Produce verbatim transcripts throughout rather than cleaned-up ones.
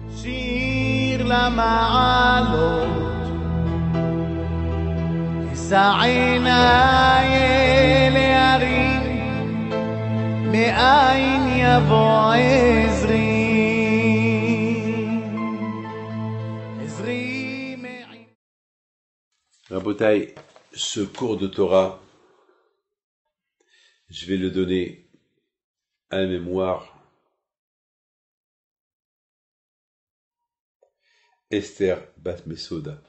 שיר למעלות, אשא עיניי אל ההרים, מאין יבוא עזרי. עזרי מעין. Rabotai, ce cours de Torah, je vais le donner à la mémoire Esther Bat Mesoda.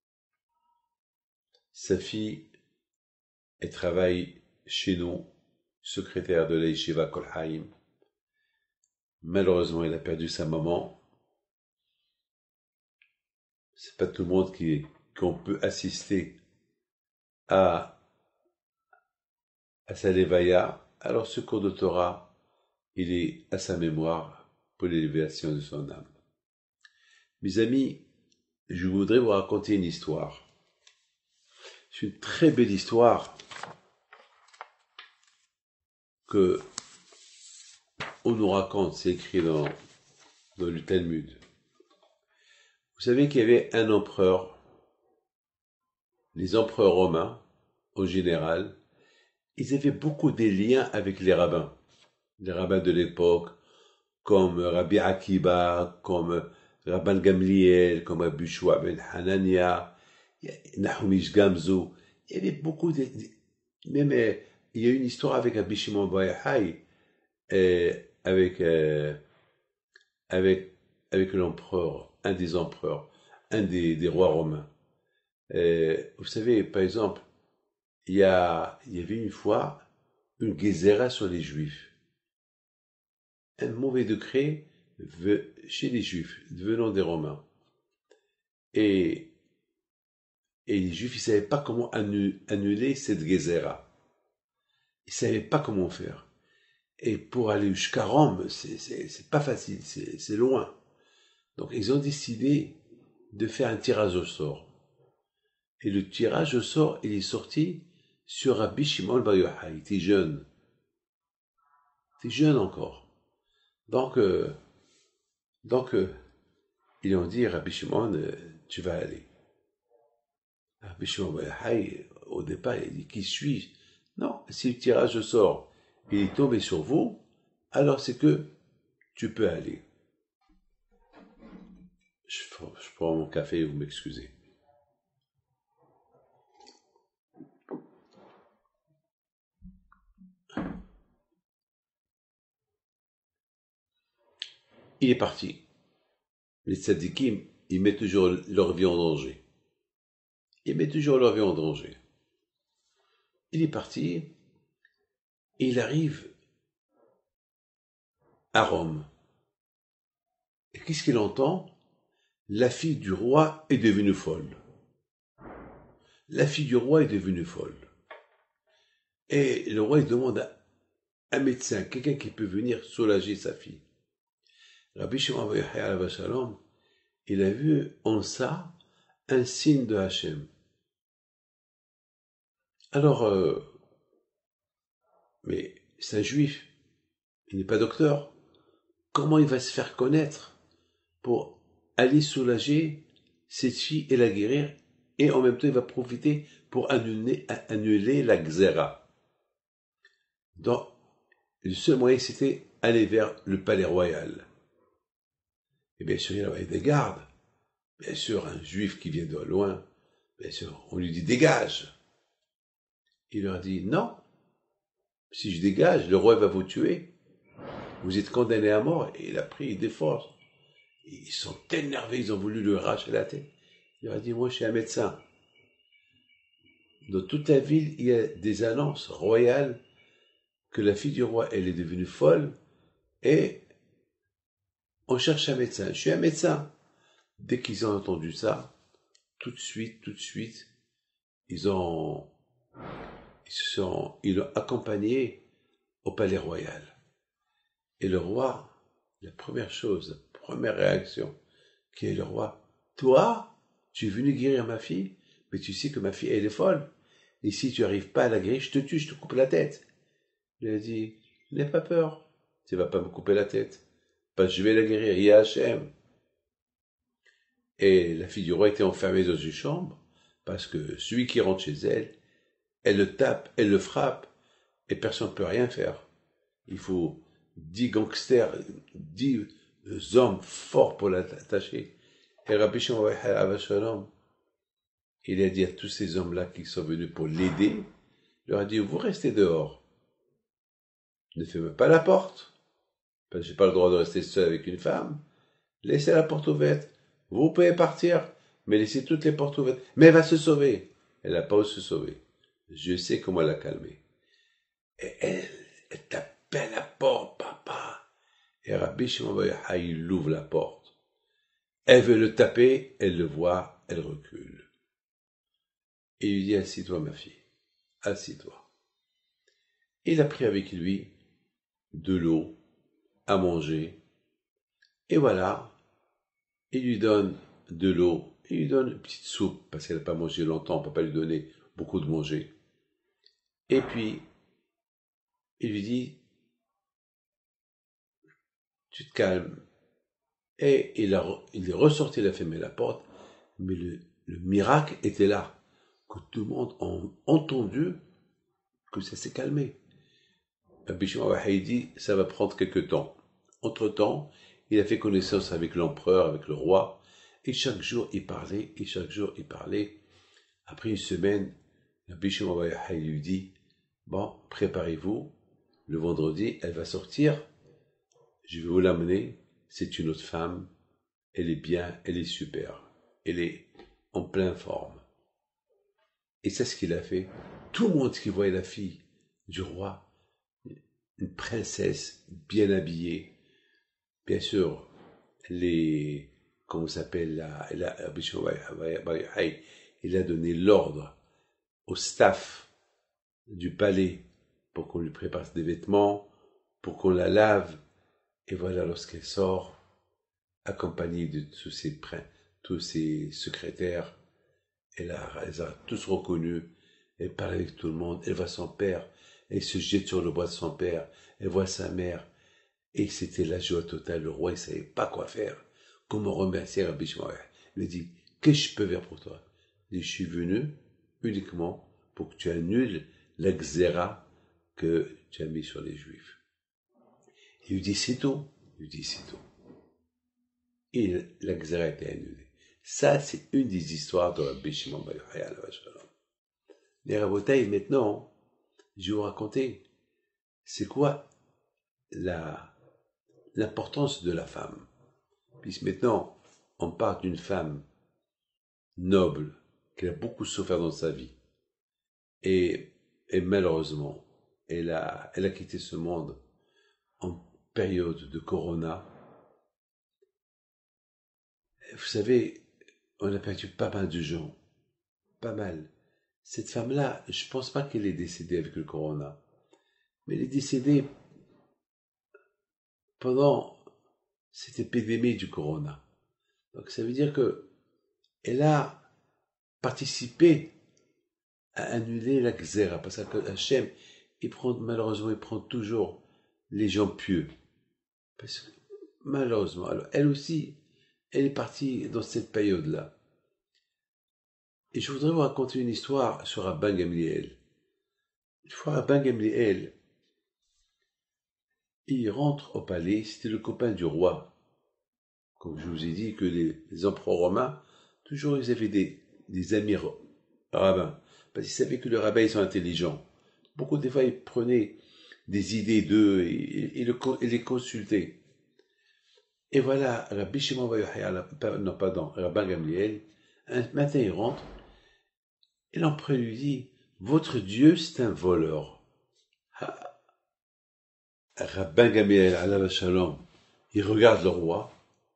Sa fille, elle travaille chez nous, secrétaire de la Yeshiva Kol Haim. Malheureusement, elle a perdu sa maman. C'est pas tout le monde qui, qu'on peut assister à, à sa levaya. Alors ce cours de Torah, il est à sa mémoire pour l'élévation de son âme. Mes amis, je voudrais vous raconter une histoire. C'est une très belle histoire que on nous raconte, c'est écrit dans, dans le Talmud. Vous savez qu'il y avait un empereur, les empereurs romains, en général, ils avaient beaucoup de liens avec les rabbins. Les rabbins de l'époque, comme Rabbi Akiba, comme Rabban Gamliel, comme Abu Shua ben Hanania, Nahum Ish Gamzu. Il y avait beaucoup de... Même, euh, il y a une histoire avec Rabbi Shimon bar Yochai, euh, avec, euh, avec, avec l'empereur, un des empereurs, un des, des rois romains. Euh, vous savez, par exemple, il y, a, il y avait une fois une guézera sur les Juifs. Un mauvais décret chez les Juifs, venant des Romains. Et, et les Juifs, ils ne savaient pas comment annuler cette guézera. Ils ne savaient pas comment faire. Et pour aller jusqu'à Rome, c'est pas facile, c'est loin. Donc ils ont décidé de faire un tirage au sort. Et le tirage au sort, il est sorti sur Rabbi Shimon bar Yochai. Il était jeune. Il était jeune encore. Donc, euh, donc euh, ils ont dit, Rabbi Shimon, euh, tu vas aller. Rabbi Shimon bar Yochai, au départ, il a dit, qui suis-je? Non, si le tirage au sort, il est tombé sur vous, alors c'est que tu peux aller. Je, je prends mon café, vous m'excusez. Il est parti. Les tzadikim, ils mettent toujours leur vie en danger. Ils mettent toujours leur vie en danger. Il est parti, et il arrive à Rome. Et qu'est-ce qu'il entend? La fille du roi est devenue folle. La fille du roi est devenue folle. Et le roi il demande à un médecin, quelqu'un qui peut venir soulager sa fille. Rabbi Shimon bar Yochai alav shalom, il a vu en ça un signe de Hachem. Alors, euh, mais c'est un juif, il n'est pas docteur. Comment il va se faire connaître pour aller soulager cette fille et la guérir, et en même temps il va profiter pour annuler, annuler la xéra. Donc, le seul moyen c'était aller vers le palais royal. Et bien sûr, il y avait des gardes. Bien sûr, un juif qui vient de loin, bien sûr, on lui dit dégage. Il leur dit non. Si je dégage, le roi va vous tuer. Vous êtes condamné à mort. Et il a pris des forces. Ils sont énervés, ils ont voulu lui arracher la tête. Il leur a dit, moi je suis un médecin. Dans toute la ville, il y a des annonces royales que la fille du roi, elle est devenue folle et on cherche un médecin. Je suis un médecin. Dès qu'ils ont entendu ça, tout de suite, tout de suite, ils ont, ils se sont, ils l'ont accompagné au palais royal. Et le roi, la première chose, la première réaction, qui est le roi, toi, tu es venu guérir ma fille, mais tu sais que ma fille, elle est folle. Et si tu n'arrives pas à la guérir, je te tue, je te coupe la tête. Il a dit, n'aie pas peur, tu ne vas pas me couper la tête. Parce que je vais la guérir, il y a Hachem. Et la fille du roi était enfermée dans une chambre, parce que celui qui rentre chez elle, elle le tape, elle le frappe, et personne ne peut rien faire. Il faut dix gangsters, dix hommes forts pour l'attacher. Et Rabbi Shimon bar Yochai alav shalom, il a dit à tous ces hommes-là qui sont venus pour l'aider, il leur a dit, vous restez dehors. Ne fermez pas la porte, parce que je n'ai pas le droit de rester seul avec une femme. Laissez la porte ouverte. Vous pouvez partir, mais laissez toutes les portes ouvertes. Mais elle va se sauver. Elle n'a pas osé se sauver. Je sais comment la calmer. Et elle, elle tapait à la porte, papa. Et Rabbi Shimon bar Yochai, il ouvre la porte. Elle veut le taper, elle le voit, elle recule. Et il lui dit, assis-toi, ma fille. Assis-toi. Il a pris avec lui de l'eau, à manger. Et voilà, il lui donne de l'eau, il lui donne une petite soupe, parce qu'elle n'a pas mangé longtemps, on ne peut pas lui donner beaucoup de manger. Et puis, il lui dit, tu te calmes. Et il, a, il est ressorti, il a fermé la porte, mais le, le miracle était là, que tout le monde a entendu que ça s'est calmé. Rabbi Shimon bar Yochai dit, ça va prendre quelque temps. Entre-temps, il a fait connaissance avec l'empereur, avec le roi, et chaque jour il parlait, et chaque jour il parlait. Après une semaine, Rabbi Shimon bar Yochai lui dit, bon, préparez-vous, le vendredi, elle va sortir, je vais vous l'amener, c'est une autre femme, elle est bien, elle est super, elle est en pleine forme. Et c'est ce qu'il a fait. Tout le monde qui voyait la fille du roi, une princesse bien habillée, bien sûr, les, comment s'appelle, la, la, Rabbi Shimon bar Yochai, il a donné l'ordre au staff du palais pour qu'on lui prépare des vêtements, pour qu'on la lave, et voilà, lorsqu'elle sort, accompagnée de tous ses, tous ses secrétaires, elle a, elle les a tous reconnus, elle parle avec tout le monde, elle voit son père, elle se jette sur le bras de son père, elle voit sa mère, et c'était la joie totale. Le roi, il ne savait pas quoi faire, comment remercier Rabbi Shimon bar Yochai. Il lui dit, qu'est-ce que je peux faire pour toi? Il dit, je suis venu uniquement pour que tu annules la xéra que tu as mis sur les Juifs. Il lui dit, c'est tout. Il lui dit, c'est tout. Et la xéra a été annulée. Ça, c'est une des histoires de Rabbi Shimon bar Yochai alav shalom. Les Rabotai, maintenant, je vais vous raconter, c'est quoi la, l'importance de la femme. Puisque maintenant, on parle d'une femme noble, qui a beaucoup souffert dans sa vie. Et, et malheureusement, elle a, elle a quitté ce monde en période de Corona. Vous savez, on a perdu pas mal de gens. Pas mal. Cette femme-là, je pense pas qu'elle est décédée avec le Corona. Mais elle est décédée pendant cette épidémie du Corona. Donc ça veut dire que elle a participé à annuler la xéra, parce que Hachem, il prend, malheureusement, il prend toujours les gens pieux. Parce que, malheureusement, alors, elle aussi, elle est partie dans cette période-là. Et je voudrais vous raconter une histoire sur Rabban Gamliel. Une fois, Rabban Gamliel, il rentre au palais, c'était le copain du roi. Comme je vous ai dit que les, les empereurs romains, toujours ils avaient des, des amis rabbins. Parce qu'ils savaient que les rabbins, ils sont intelligents. Beaucoup de fois, ils prenaient des idées d'eux et, et, et, le, et les consultaient. Et voilà, Rabbi Shimon bar Yochai, non, pardon, Rabban Gamliel, un matin, il rentre, et l'empereur lui dit, votre Dieu, c'est un voleur. Ah. Rabban Gamliel, alav shalom, il regarde le roi,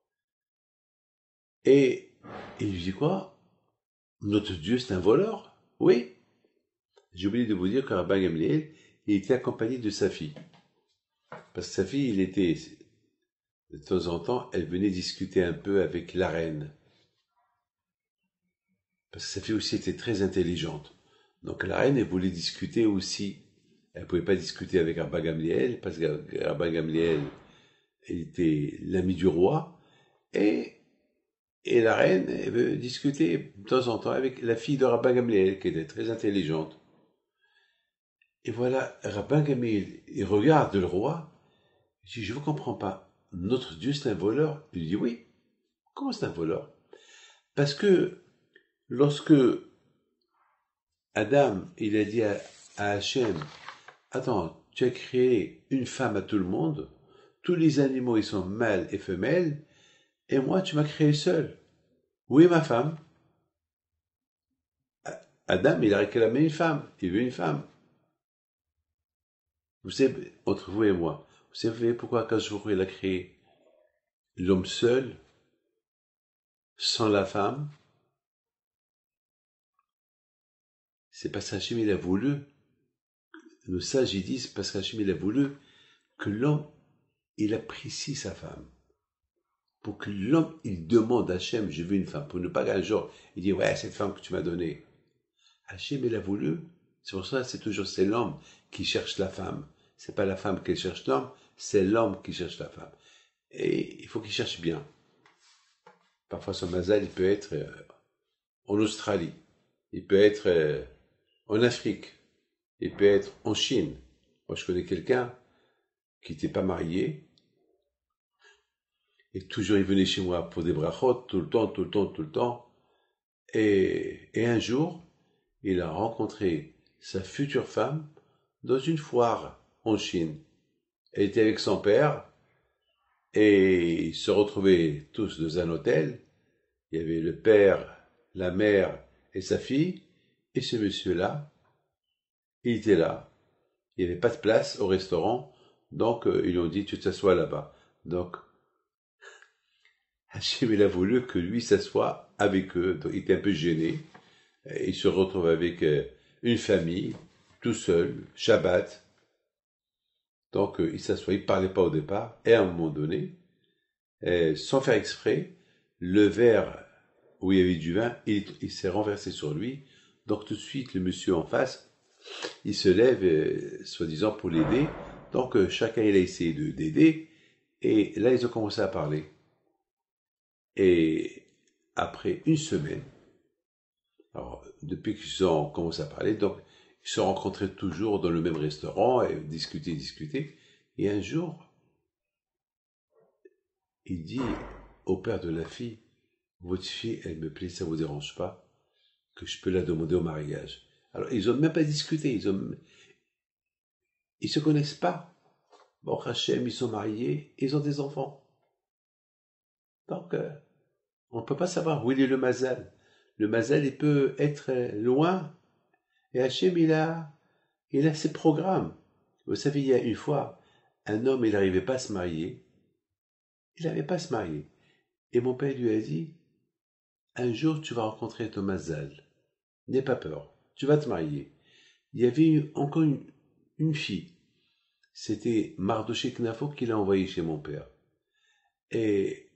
et il lui dit quoi? Notre Dieu, c'est un voleur? Oui. J'ai oublié de vous dire que Rabban Gamliel, il était accompagné de sa fille. Parce que sa fille, il était, de temps en temps, elle venait discuter un peu avec la reine. Parce que sa fille aussi était très intelligente. Donc la reine, elle voulait discuter aussi. Elle ne pouvait pas discuter avec Rabban Gamliel, parce que Rabban Gamliel était l'ami du roi. Et Et la reine, elle veut discuter de temps en temps avec la fille de Rabbin Gamliel, qui était très intelligente. Et voilà, Rabbin Gamliel, il regarde le roi, il dit, je ne comprends pas, notre Dieu c'est un voleur? Il dit, oui. Comment c'est un voleur? Parce que lorsque Adam, il a dit à, à Hachem, attends, tu as créé une femme à tout le monde, tous les animaux ils sont mâles et femelles, et moi tu m'as créé seul. Où est ma femme? Adam, il a réclamé une femme, il veut une femme. Vous savez, entre vous et moi, vous savez pourquoi quand je il a créé l'homme seul, sans la femme? C'est parce qu'Hachem il a voulu, nos sages ils disent, parce qu'Hachem il a voulu que l'homme, il apprécie sa femme. Pour que l'homme, il demande à Hachem, je veux une femme, pour ne pas qu'un jour, il dit, ouais, cette femme que tu m'as donnée. Hachem, il a voulu. C'est pour ça que c'est toujours, c'est l'homme qui cherche la femme. C'est pas la femme qui cherche l'homme, c'est l'homme qui cherche la femme. Et il faut qu'il cherche bien. Parfois, son mazal, il peut être euh, en Australie. Il peut être euh, en Afrique. Il peut être en Chine. Moi, je connais quelqu'un qui n'était pas marié. Et toujours, il venait chez moi pour des brachot, tout le temps, tout le temps, tout le temps. Et, et un jour, il a rencontré sa future femme dans une foire en Chine. Elle était avec son père et ils se retrouvaient tous dans un hôtel. Il y avait le père, la mère et sa fille. Et ce monsieur-là, il était là. Il n'y avait pas de place au restaurant. Donc, euh, ils lui ont dit, tu t'assois là-bas. Donc, Hachem, il a voulu que lui s'assoie avec eux. Donc, il était un peu gêné. Il se retrouve avec une famille, tout seul, Shabbat. Donc, il s'assoit, il ne parlait pas au départ. Et à un moment donné, sans faire exprès, le verre où il y avait du vin, il, il s'est renversé sur lui. Donc, tout de suite, le monsieur en face, il se lève, soi-disant, pour l'aider. Donc, chacun, il a essayé de, d'aider. Et là, ils ont commencé à parler. Et après une semaine, alors, depuis qu'ils ont commencé à parler, donc, ils se rencontraient toujours dans le même restaurant, et discutaient, discutaient. Et un jour, il dit au père de la fille, votre fille, elle me plaît, ça vous dérange pas, que je peux la demander au mariage. Alors, ils ont même pas discuté, ils ont, ils se connaissent pas. Bon, Hachem, ils sont mariés, ils ont des enfants. Donc, euh, on ne peut pas savoir où il est le mazal. Le mazal, il peut être loin. Et Hachem, il a, il a ses programmes. Vous savez, il y a une fois, un homme, il n'arrivait pas à se marier. Il n'arrivait pas à se marier. Et mon père lui a dit, un jour, tu vas rencontrer ton mazal. N'aie pas peur. Tu vas te marier. Il y avait une, encore une, une fille. C'était Mardoché Knafo qui l'a envoyée chez mon père. Et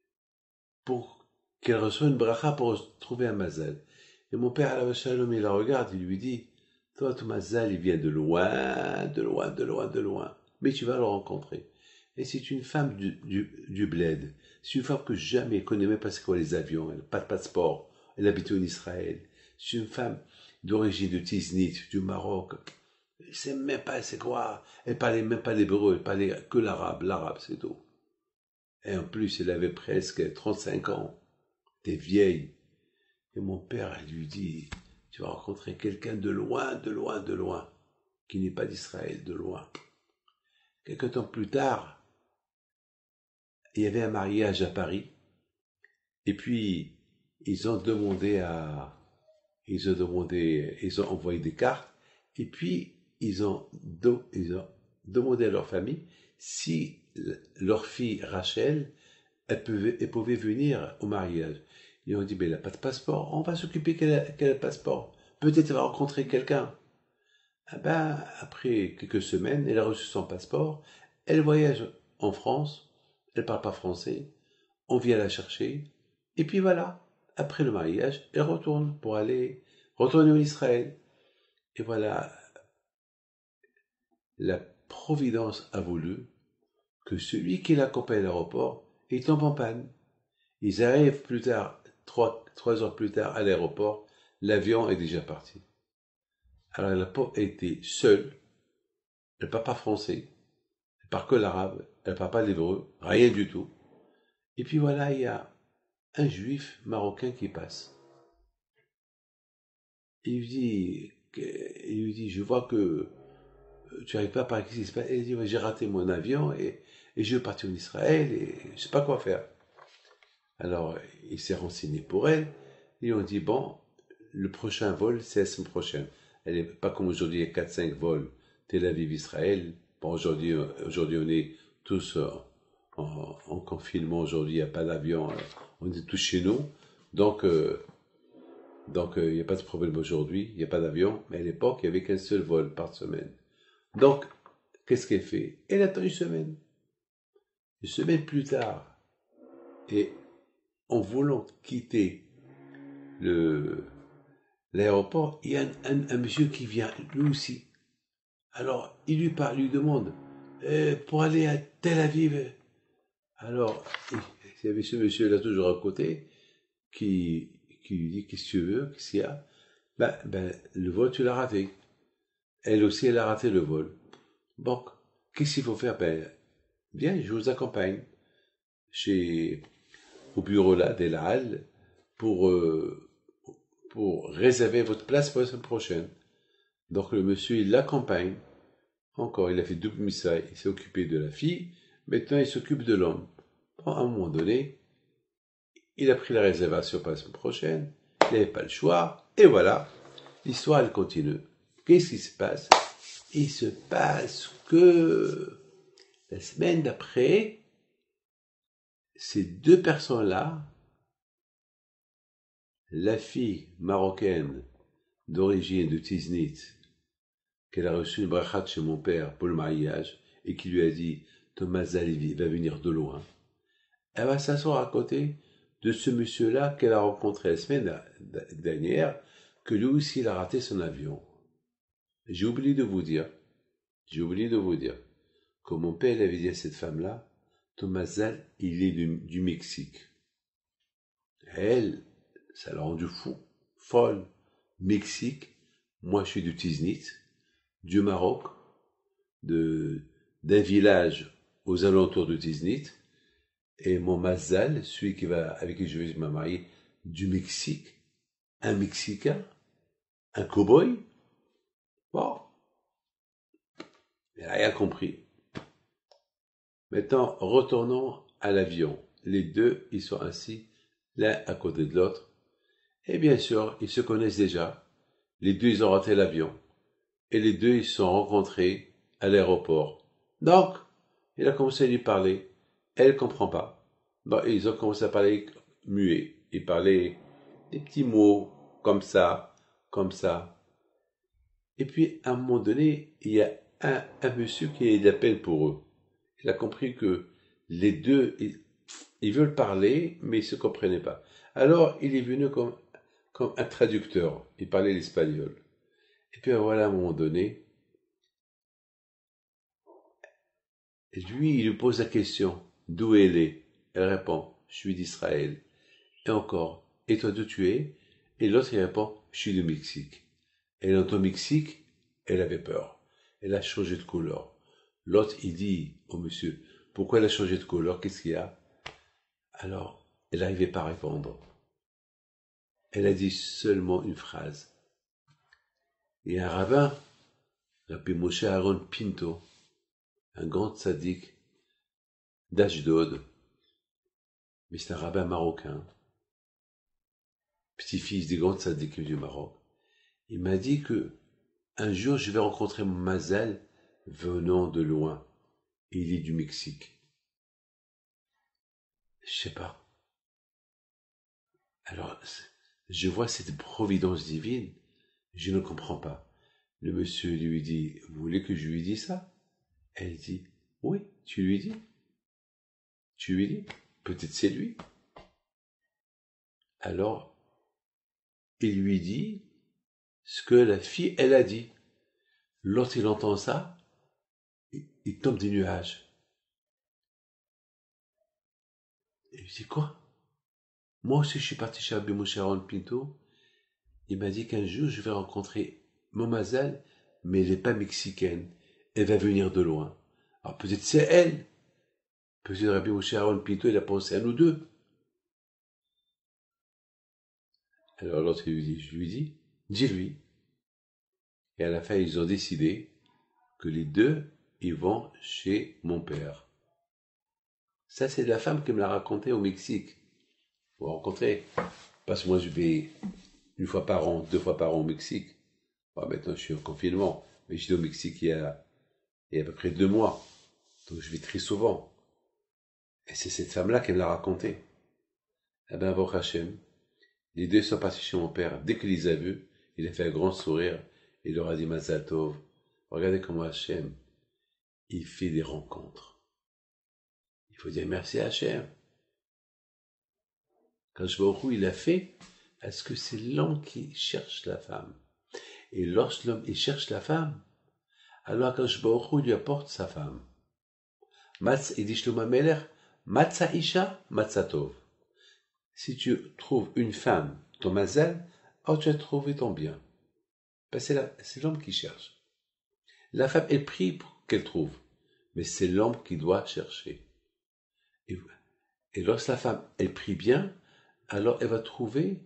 pour qu'elle reçoive une bracha pour trouver un mazal. Et mon père, à la shalom, il la regarde, il lui dit, toi, ton mazal, il vient de loin, de loin, de loin, de loin. Mais tu vas le rencontrer. Et c'est une femme du, du, du bled. C'est une femme que jamais, elle connaît même pas c'est quoi les avions. Elle n'a pas de passeport. Elle habite en Israël. C'est une femme d'origine de Tiznit, du Maroc. Elle ne sait même pas c'est quoi. Elle parlait même pas l'hébreu. Elle parlait que l'arabe. L'arabe, c'est tout. Et en plus, elle avait presque trente-cinq ans. T'es vieille. Et mon père, elle lui dit, tu vas rencontrer quelqu'un de loin, de loin, de loin, qui n'est pas d'Israël, de loin. Quelque temps plus tard, il y avait un mariage à Paris. Et puis, ils ont demandé à, ils ont demandé, ils ont envoyé des cartes. Et puis, ils ont, do, ils ont demandé à leur famille si leur fille Rachel, elle pouvait, elle pouvait venir au mariage. Ils ont dit, mais elle n'a pas de passeport. On va s'occuper qu'elle a, qu'elle a le passeport. Peut-être elle va rencontrer quelqu'un. Ah ben, après quelques semaines, elle a reçu son passeport. Elle voyage en France. Elle ne parle pas français. On vient la chercher. Et puis voilà. Après le mariage, elle retourne pour aller retourner en Israël. Et voilà. La Providence a voulu que celui qui l'accompagne à l'aéroport, il tombe en panne. Ils arrivent plus tard, trois, trois heures plus tard, à l'aéroport, l'avion est déjà parti. Alors la pauvre était seule, elle ne parle pas français, elle parle que l'arabe, elle ne parle pas l'hébreu, rien du tout. Et puis voilà, il y a un juif marocain qui passe. Il lui dit, il lui dit, je vois que tu n'arrives pas par ici. Il dit, ouais, j'ai raté mon avion et, et je veux partir en Israël et je ne sais pas quoi faire. Alors, il s'est renseigné pour elle. Ils ont dit, bon, le prochain vol, c'est la semaine prochaine. Elle n'est pas comme aujourd'hui, il y a quatre cinq vols. Tel Aviv, Israël. Bon, aujourd'hui, aujourd'hui, on est tous en, en confinement. Aujourd'hui, il n'y a pas d'avion. On est tous chez nous. Donc, euh, donc il n'y a pas de problème aujourd'hui. Il n'y a pas d'avion. Mais à l'époque, il n'y avait qu'un seul vol par semaine. Donc, qu'est-ce qu'elle fait? Elle attend une semaine. Une semaine plus tard. Et en voulant quitter le, l'aéroport, il y a un, un, un monsieur qui vient, lui aussi. Alors, il lui parle, lui demande, eh, pour aller à Tel Aviv. Alors, il y avait ce monsieur là toujours à côté, qui, qui lui dit, qu'est-ce que tu veux, qu'est-ce qu'il y a? Ben, ben, le vol, tu l'as raté. Elle aussi, elle a raté le vol. Bon, qu'est-ce qu'il faut faire? Ben, viens, je vous accompagne chez, au bureau là, d'El Al, pour, euh, pour réserver votre place pour la semaine prochaine. Donc le monsieur, il l'accompagne. Encore, il a fait double missa, il s'est occupé de la fille, maintenant il s'occupe de l'homme. Bon, à un moment donné, il a pris la réservation pour la semaine prochaine, il n'avait pas le choix, et voilà, l'histoire elle continue. Qu'est-ce qui se passe? Il se passe que la semaine d'après, ces deux personnes-là, la fille marocaine d'origine de Tiznit, qu'elle a reçu une bracha chez mon père pour le mariage, et qui lui a dit, Thomas Zalivi va venir de loin, elle va s'asseoir à côté de ce monsieur-là qu'elle a rencontré la semaine dernière, que lui aussi il a raté son avion. J'ai oublié de vous dire, j'ai oublié de vous dire, que mon père avait dit à cette femme-là, Thomas Zal, il est du, du Mexique. Elle, ça l'a rendu fou, folle. Mexique, moi je suis du Tiznit, du Maroc, de, d'un village aux alentours de Tiznit, et mon Mazal, celui qui va, avec qui je vais me marier, du Mexique, un Mexicain, un cow-boy. Bon, elle n'a rien compris. Maintenant, retournons à l'avion. Les deux, ils sont assis l'un à côté de l'autre. Et bien sûr, ils se connaissent déjà. Les deux, ils ont raté l'avion. Et les deux, ils se sont rencontrés à l'aéroport. Donc, il a commencé à lui parler. Elle ne comprend pas. Bon, ils ont commencé à parler muet. Ils parlaient des petits mots comme ça, comme ça. Et puis, à un moment donné, il y a un, un monsieur qui est d'appel pour eux. Il a compris que les deux, ils, ils veulent parler, mais ils ne se comprenaient pas. Alors, il est venu comme, comme un traducteur. Il parlait l'espagnol. Et puis voilà, à un moment donné, lui, il lui pose la question, d'où elle est? Elle répond, je suis d'Israël. Et encore, et toi d'où tu es? Et l'autre, il répond, je suis du Mexique. Et dans ton Mexique, elle avait peur. Elle a changé de couleur. L'autre, il dit au monsieur, pourquoi elle a changé de couleur? Qu'est-ce qu'il y a? Alors, elle n'arrivait pas à répondre. Elle a dit seulement une phrase. Il y a un rabbin, Rabbi Moshe Aaron Pinto, un grand tzaddik d'Ashdod, mais c'est un rabbin marocain, petit-fils des grands tzaddikim du Maroc. Il m'a dit que un jour je vais rencontrer mon Mazal venant de loin. Il est du Mexique. Je sais pas. Alors, je vois cette providence divine, je ne comprends pas. Le monsieur lui dit, vous voulez que je lui dise ça? Elle dit, oui, tu lui dis. Tu lui dis, peut-être c'est lui. Alors, il lui dit ce que la fille, elle a dit. Lorsqu'il entend ça, il, il tombe des nuages. Et il dit, quoi? Moi aussi, je suis parti chez Rabbi Moshe Aaron Pinto. Il m'a dit qu'un jour, je vais rencontrer Momazal, mais elle n'est pas mexicaine. Elle va venir de loin. Alors peut-être c'est elle. Peut-être Rabbi Moshe Aaron Pinto, il a pensé à nous deux. Alors l'autre, il lui dit, je lui dis, dis-lui. Et à la fin, ils ont décidé que les deux, ils vont chez mon père. Ça, c'est la femme qui me l'a raconté au Mexique. Vous rencontrez. Parce que moi, je vais une fois par an, deux fois par an au Mexique. Bon, maintenant, je suis en confinement. Mais j'étais au Mexique il y, a, il y a à peu près deux mois. Donc, je vais très souvent. Et c'est cette femme-là qui me l'a raconté. Eh ben, Baruch Hashem, les deux sont partis chez mon père. Dès qu'il les a vus, il a fait un grand sourire. Il leur a dit, Mazal Tov, regardez comment Hashem, il fait des rencontres. Il faut dire merci à Hashem. Quand je vois où il a fait, est-ce que c'est l'homme qui cherche la femme? Et lorsque l'homme il cherche la femme, alors quand je vois où il lui apporte sa femme. Matz, il dit Shlomo Meler, Matza Isha, Matza Tov. Si tu trouves une femme, ton mazal, alors tu as trouvé ton bien. Ben c'est, la, c'est l'homme qui cherche. La femme est prise pour qu'elle trouve, mais c'est l'homme qui doit chercher. Et, et lorsque la femme est prise bien, alors elle va trouver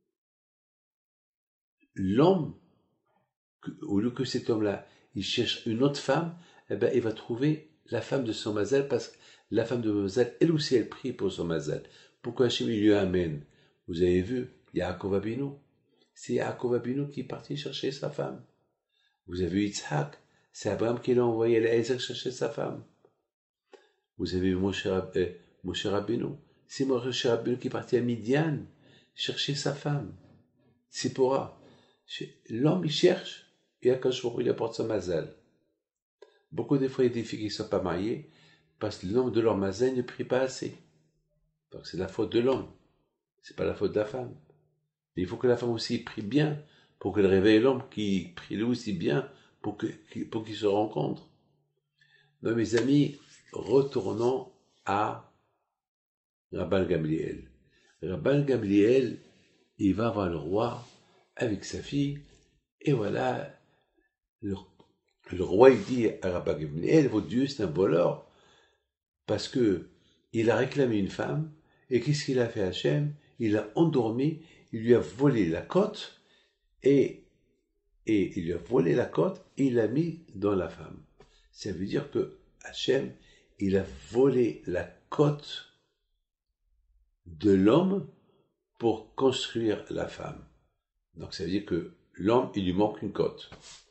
l'homme, que, au lieu que cet homme-là, il cherche une autre femme, eh ben, il va trouver la femme de son mazal, parce que la femme de mazal, elle aussi, elle prie pour son mazal. Pourquoi Hachem lui amène? Vous avez vu, Yaakov Abinu. C'est Yaakov Abinu qui est parti chercher sa femme. Vous avez vu Yitzhak, c'est Abraham qui l'a envoyé à Isaac chercher sa femme. Vous avez vu Moshe, euh, Moshe Rabbeinu. C'est Moshe Rabbeinu qui est parti à Midian chercher sa femme. Sipora. L'homme, il cherche, et à Kashmir, il apporte son mazal. Beaucoup de fois, il y a des filles qui ne sont pas mariées parce que le nombre de leur mazal ne prie pas assez. Donc c'est la faute de l'homme, c'est pas la faute de la femme. Mais il faut que la femme aussi prie bien pour qu'elle réveille l'homme qui prie lui aussi bien pour que, pour qu'ils se rencontrent. Donc mes amis, retournons à Rabban Gamliel. Rabban Gamliel, il va voir le roi avec sa fille, et voilà, le, le roi il dit à Rabban Gamliel, votre Dieu c'est un voleur, parce que il a réclamé une femme, et qu'est-ce qu'il a fait à Hachem? Il l'a endormi, il lui a volé la côte, et, et il lui a volé la côte, et il l'a mis dans la femme. Ça veut dire que Hachem, il a volé la côte de l'homme pour construire la femme. Donc ça veut dire que l'homme, il lui manque une côte.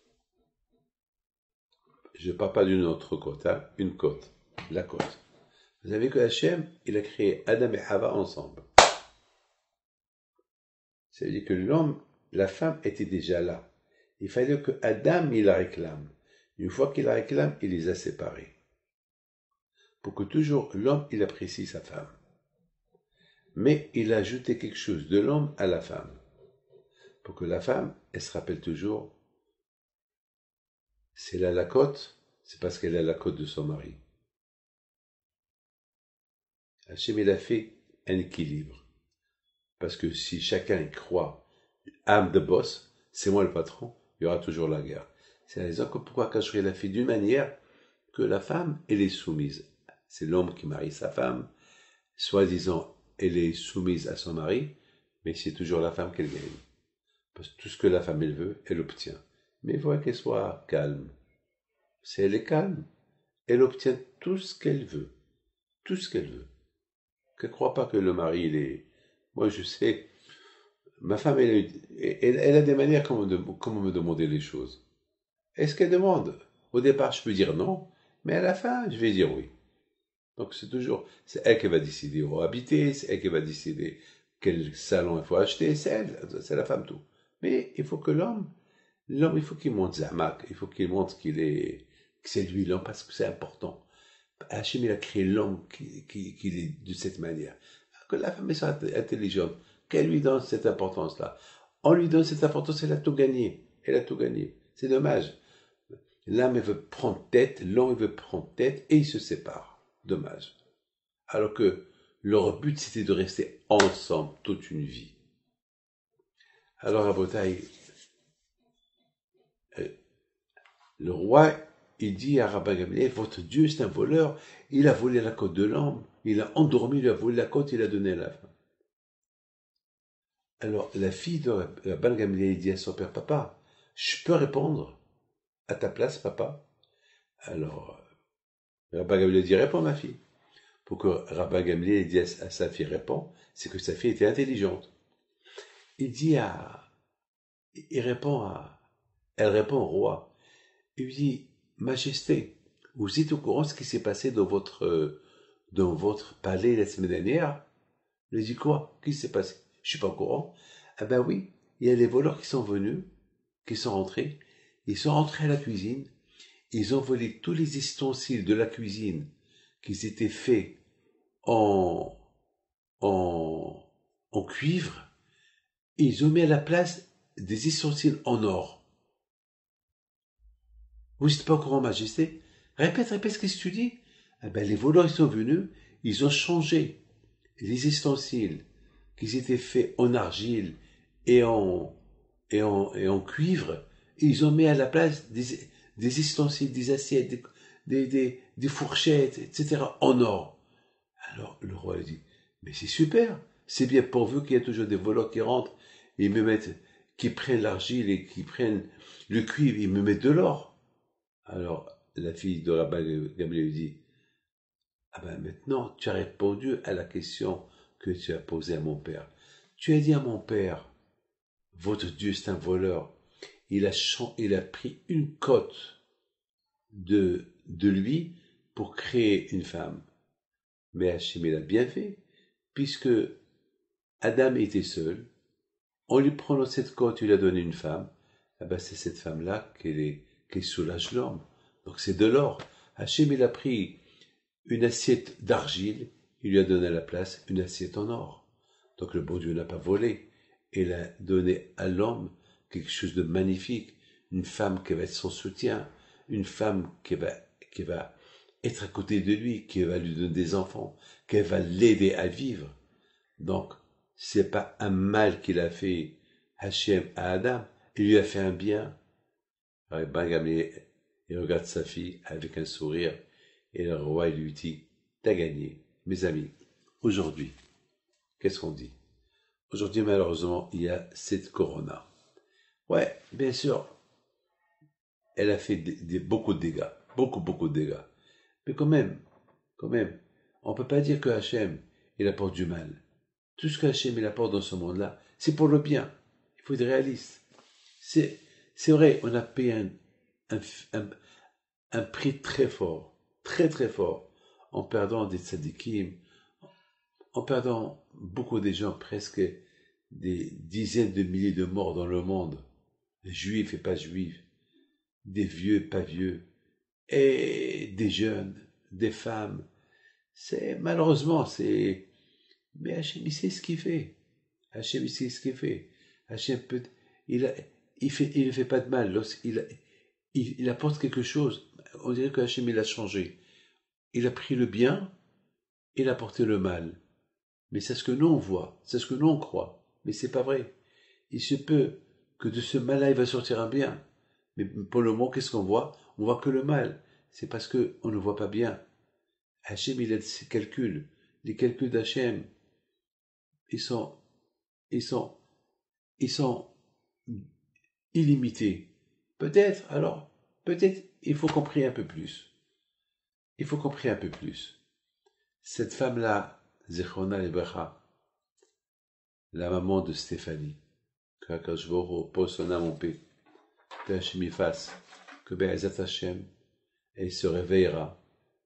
Je ne parle pas d'une autre côte, hein, une côte, la côte. Vous savez que Hachem, il a créé Adam et Hava ensemble. Ça veut dire que l'homme, la femme était déjà là. Il fallait que Adam, il la réclame. Une fois qu'il la réclame, il les a séparés. Pour que toujours l'homme, il apprécie sa femme. Mais il a ajouté quelque chose de l'homme à la femme. Pour que la femme, elle se rappelle toujours, si elle a la côte, c'est parce qu'elle a la côte de son mari. Hachem, il a fait un équilibre. Parce que si chacun y croit, âme de boss, c'est moi le patron, il y aura toujours la guerre. C'est la raison pourquoi Kashri l'a fait d'une manière que la femme, elle est soumise. C'est l'homme qui marie sa femme, soi-disant, elle est soumise à son mari, mais c'est toujours la femme qu'elle gagne. Parce que tout ce que la femme, elle veut, elle obtient. Mais il faut qu'elle soit calme. Si elle est calme, elle obtient tout ce qu'elle veut. Tout ce qu'elle veut. Qu'elle ne croit pas que le mari, il est... Moi, je sais, ma femme, elle, elle, elle a des manières comment, de, comment me demander les choses. Est-ce qu'elle demande? Au départ, je peux dire non, mais à la fin, je vais dire oui. Donc, c'est toujours, c'est elle qui va décider où habiter, c'est elle qui va décider quel salon il faut acheter, c'est elle, c'est la femme tout. Mais il faut que l'homme, l'homme, il faut qu'il monte Zamak, il faut qu'il montre qu'il est, que c'est lui l'homme, parce que c'est important. Hachem, il a créé l'homme qui, qui, qui est de cette manière. Que la femme soit intelligente, qu'elle lui donne cette importance-là. On lui donne cette importance, elle a tout gagné. Elle a tout gagné. C'est dommage. L'âme, elle veut prendre tête, l'homme, il veut prendre tête, et ils se séparent. Dommage. Alors que Leur but, c'était de rester ensemble toute une vie. Alors, Rabotai, euh, le roi, il dit à Rabbi Gamliel, votre Dieu, c'est un voleur, il a volé la côte de l'homme, il a endormi, il a volé la côte, il a donné à la femme. Alors, la fille de Rabbi Gamliel dit à son père, papa, je peux répondre à ta place, papa? Alors, Rabbi Gamliel dit, réponds, ma fille. Pour que Rabbi Gamliel dise à sa fille, réponds, c'est que sa fille était intelligente. Il dit à, il répond à, elle répond au roi. Il lui dit, Majesté, vous êtes au courant de ce qui s'est passé dans votre, dans votre palais la semaine dernière? Il dit quoi? Qu'est-ce qui s'est passé? Je suis pas au courant. Ah ben oui, il y a les voleurs qui sont venus, qui sont rentrés. Ils sont rentrés à la cuisine. Ils ont volé tous les ustensiles de la cuisine qui étaient faits en, en, en cuivre. Et ils ont mis à la place des ustensiles en or. Vous n'êtes pas au courant, Majesté? Répète, répète ce que tu dis. Eh ben, les voleurs, ils sont venus, ils ont changé les ustensiles qui étaient faits en argile et en, et en, et en cuivre, et ils ont mis à la place des, des ustensiles, des assiettes, des, des, des, des fourchettes, et cetera, en or. Alors, le roi dit, mais c'est super, c'est bien pourvu qu'il y ait toujours des voleurs qui rentrent, et ils me mettent, qui prennent l'argile et qui prennent le cuivre, ils me mettent de l'or. Alors, la fille de Rabbi Gamliel lui dit, ah ben maintenant, tu as répondu à la question que tu as posée à mon père. Tu as dit à mon père, votre Dieu c'est un voleur. Il a, il a pris une côte de, de lui pour créer une femme. Mais Hachem, il a bien fait, puisque Adam était seul, en lui prenant cette côte, il a donné une femme, ah ben c'est cette femme-là qui est qui soulage l'homme. Donc c'est de l'or. Hachem, il a pris une assiette d'argile, il lui a donné à la place une assiette en or. Donc le bon Dieu n'a pas volé. Il a donné à l'homme quelque chose de magnifique, une femme qui va être son soutien, une femme qui va, qui va être à côté de lui, qui va lui donner des enfants, qui va l'aider à vivre. Donc, c'est pas un mal qu'il a fait Hachem à Adam, il lui a fait un bien. Alors, Ben Gamliel, il regarde sa fille avec un sourire, et le roi lui dit, t'as gagné. Mes amis, aujourd'hui, qu'est-ce qu'on dit? Aujourd'hui, malheureusement, il y a cette corona. Ouais, bien sûr, elle a fait des, des, beaucoup de dégâts, beaucoup, beaucoup de dégâts. Mais quand même, quand même, on ne peut pas dire que Hachem, il apporte du mal. Tout ce que Hachem, il apporte dans ce monde-là, c'est pour le bien. Il faut être réaliste. C'est, c'est vrai, on a payé un, un, un, un prix très fort, très très fort, en perdant des tzadikim, en perdant beaucoup de gens, presque des dizaines de milliers de morts dans le monde, juifs et pas juifs, des vieux, pas vieux, et des jeunes, des femmes. C'est, malheureusement, c'est, mais Hachem, il sait ce qu'il fait. Hachem, il sait ce qu'il fait. Hachem peut, il a, il fait, il ne fait pas de mal. Lorsqu'il, il, il apporte quelque chose, on dirait que Hachem, il a changé. Il a pris le bien, il a apporté le mal. Mais c'est ce que nous on voit, c'est ce que nous on croit. Mais c'est pas vrai. Il se peut que de ce mal-là, il va sortir un bien. Mais pour le moment, qu'est-ce qu'on voit? On voit que le mal. C'est parce que on ne voit pas bien. Hachem, il a ses calculs. Les calculs d'Hachem, ils sont, ils sont, ils sont illimités. Peut-être, alors, peut-être, il faut qu'on prie un peu plus. Il faut qu'on prie un peu plus. Cette femme-là, Zechrona Lebracha, la maman de Stéphanie, que Akadosh Baruch Hu pose son âme en paix, que Hachem y fasse, que Be'ezat Hachem, elle se réveillera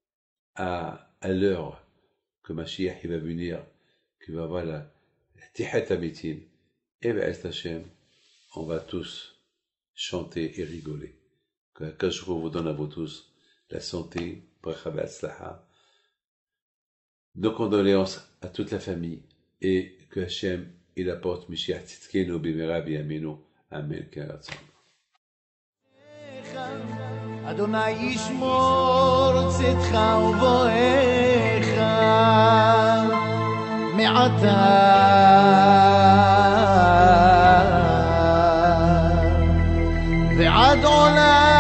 à, à l'heure que Mashiach il va venir, qu'il va voir la Tihet Amitim, et Be'ezat Hachem, on va tous chanter et rigoler. Que Akadosh Baruch Hu vous donne à vous tous la santé, bracha be'atzlacha, nos condoléances à toute la famille et que Hachem il apporte Mashiach Tzidkenu b'mehera b'yameinu. Amen. אדוני ישמור צאתך ובואך מעתה ועד עולם